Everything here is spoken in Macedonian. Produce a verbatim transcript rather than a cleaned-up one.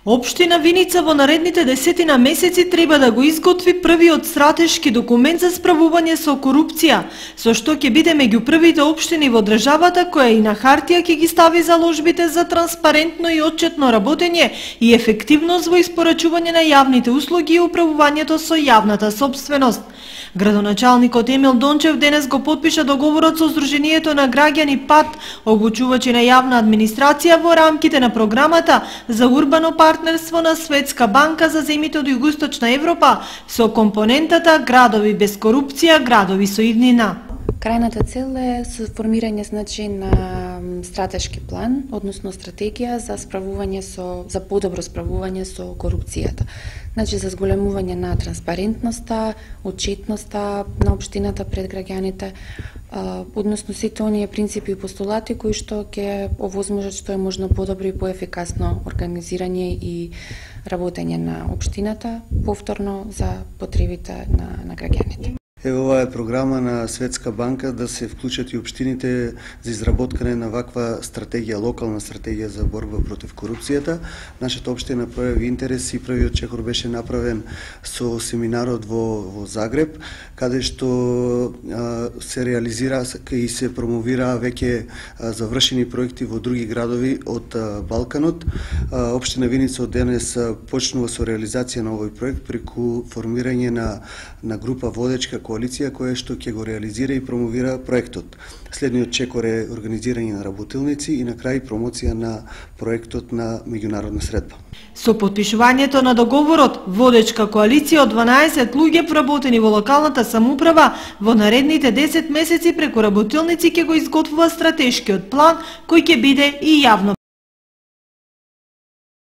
Општина Виница во наредните десетина месеци треба да го изготви првиот стратешки документ за справување со корупција, со што ќе биде меѓу првите општини во државата која и на хартија ќе ги стави заложбите за транспарентно и отчетно работење и ефективност во испорачување на јавните услуги и управувањето со јавната сопственост. Градоначалникот Емил Дончев денес го потпиша договорот со Сдруженијето на граѓани ПАТ, обучувачи на јавна администрација во рамките на програмата за урбано партнерство на Светска банка за земите од Југоисточна Европа со компонентата Градови без корупција, градови со иднина. Крајната цел е формирање значи на стратешки план, односно стратегија за справување со за подобро справување со корупцијата. Значи за зголемување на транспарентноста, отчетноста на општината пред граѓаните, односно сите оние принципи и постулати кои што ќе овозможат што е можно подобро и поефикасно организирање и работење на општината, повторно за потребите на, на граѓаните. Ево, ова е програма на Светска банка да се вклучат и општините за изработкање на ваква стратегија, локална стратегија за борба против корупцијата. Нашата општина пројави интерес и првиот чекор беше направен со семинарот во, во Загреб, каде што а, се реализира и се промовира веќе а, завршени проекти во други градови од а, Балканот. А, општина Виница од денес а, почнува со реализација на овој проект преку формирање на, на група водечка коалиција која што ќе го реализира и промовира проектот. Следниот чекор е организирање на работилници и на крај промоција на проектот на меѓународна средба. Со потпишувањето на договорот, водечка коалиција од дванаесет луѓе вработени во локалната самоуправа во наредните десет месеци преку работилници ќе го изготвува стратешкиот план кој ќе биде и јавно